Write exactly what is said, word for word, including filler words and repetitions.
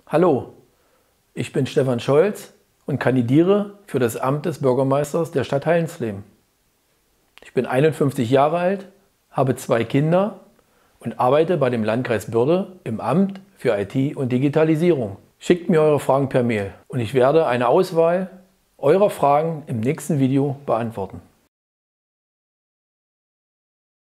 Hallo, ich bin Stefan Scholz und kandidiere für das Amt des Bürgermeisters der Stadt Hallensleben. Ich bin einundfünfzig Jahre alt, habe zwei Kinder und arbeite bei dem Landkreis Bürde im Amt für I T und Digitalisierung. Schickt mir eure Fragen per Mail und ich werde eine Auswahl eurer Fragen im nächsten Video beantworten.